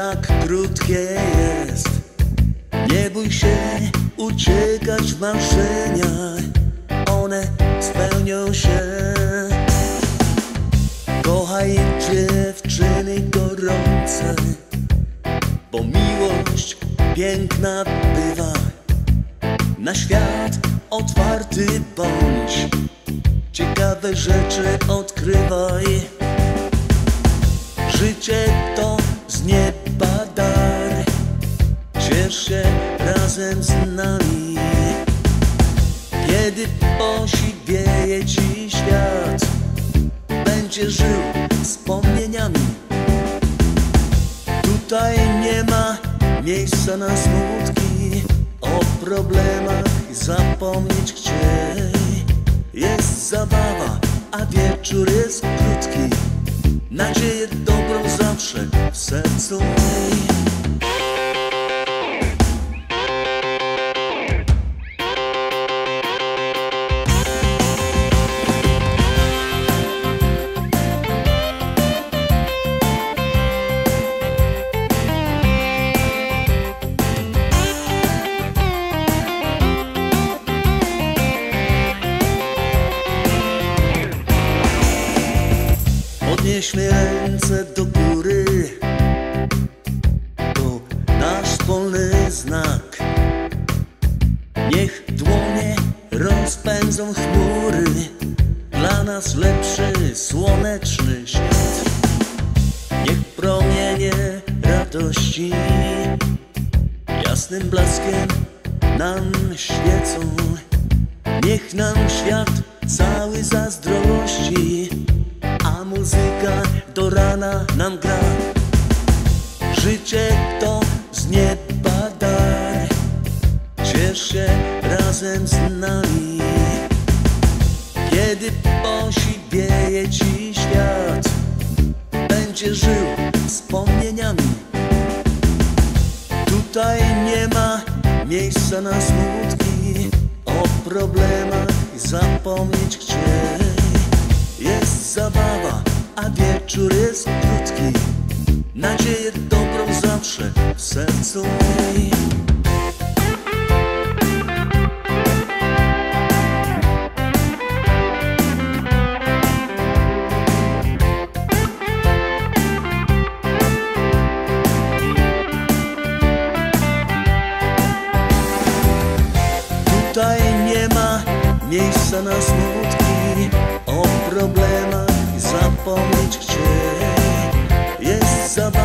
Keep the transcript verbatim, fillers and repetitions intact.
tak krótkie jest. Nie bój się uciekać w marzenia, one spełnią się. Kochaj dziewczyny gorące, bo miłość piękna bywa. Na świat otwarty bądź, ciekawe rzeczy odkrywaj. Życie to z nieba dar, ciesz się razem z nami. Kiedy posiwieje ci świat, będziesz żył wspomnieniami. Tutaj nie ma miejsca na smutki, o problemach zapomnieć chciej. Jest zabawa, a wieczór jest krótki, nadzieję dobrą zawsze w sercu miej. Podnieśmy ręce do góry, to nasz wspólny znak. Niech dłonie rozpędzą chmury, dla nas lepszy, słoneczny świat. Niech promienie radości jasnym blaskiem nam świecą. Niech nam świat cały zazdrości, a muzyka do rana nam gra. Życie to z nieba dar, ciesz się razem z nami. Kiedy posiwieje ci świat, będziesz żył wspomnieniami. Tutaj nie ma miejsca na smutki, o problemach zapomnieć chciej. Jest zabawa, a wieczór jest krótki, nadzieję dobrą zawsze w sercu miej. Tutaj nie ma miejsca na smutki, o problemach zapomnieć chciej. Jest zabawa,